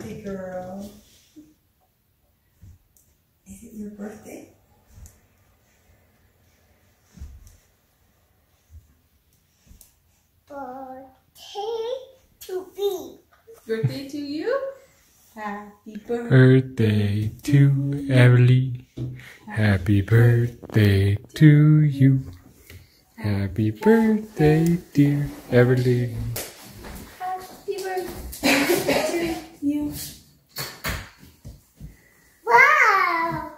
Lucky girl. Is it your birthday? Birthday to me. Birthday to you? Happy Birthday to Everly. Happy birthday to you. Happy birthday, dear Everly. Happy birthday to you. Wow.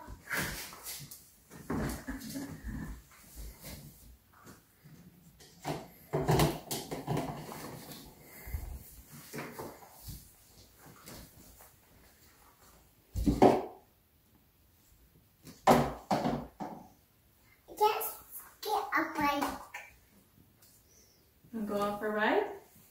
Let's get a bike. Wanna go out for a ride?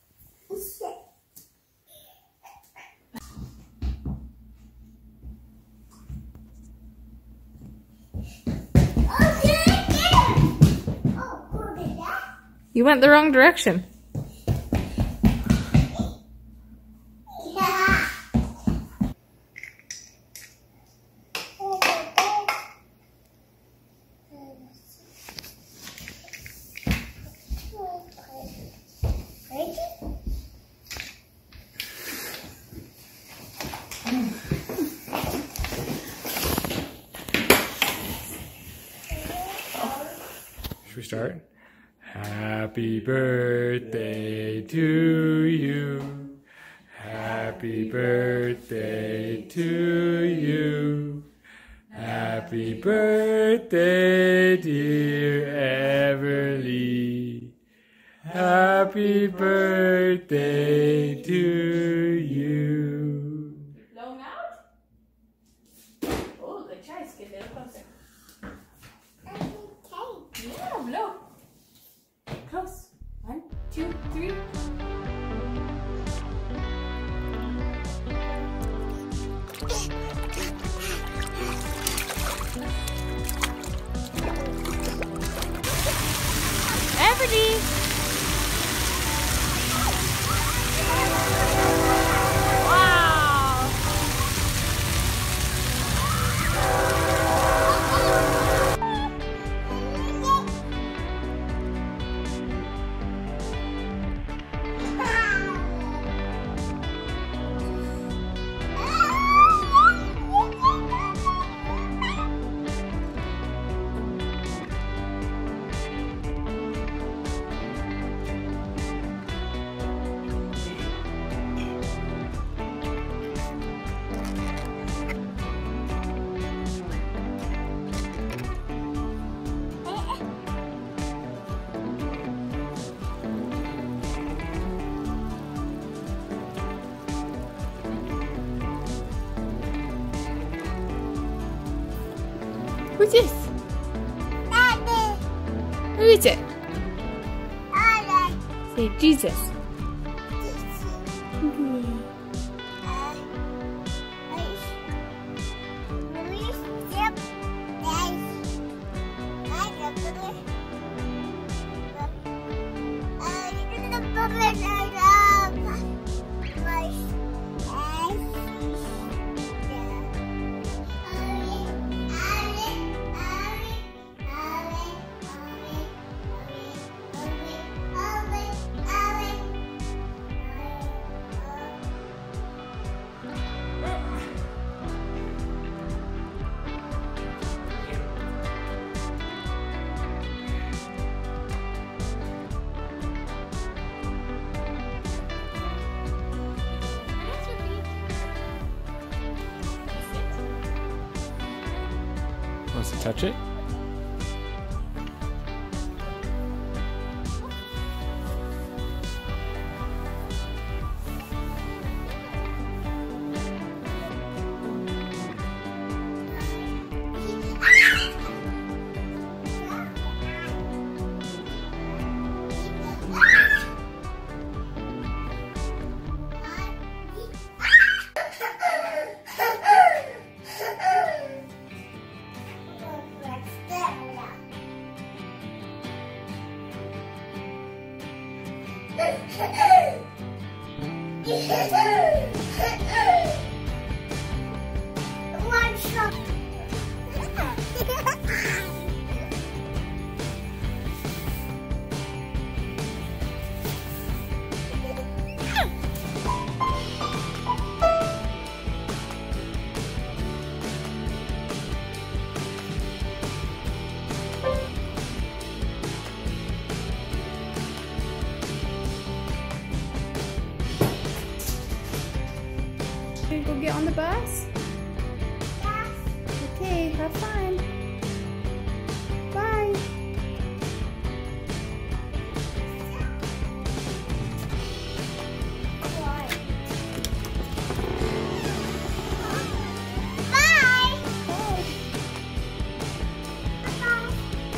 You went the wrong direction. Should we start? Happy birthday to you. Happy birthday to you. Happy birthday, dear Everly. Happy birthday to you. Blowing out? Oh, good choice. Get a little closer. Yeah, blow. Close. 1, 2, 3. Everly! Wow! Who's this? Who is it? Say Jesus. Wants to touch it? Yeah. Gonna go get on the bus? Yes. Okay, have fun. Bye. Bye. Bye. Bye.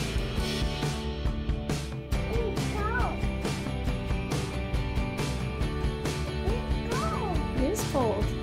Let's go. Let's go. It is cold.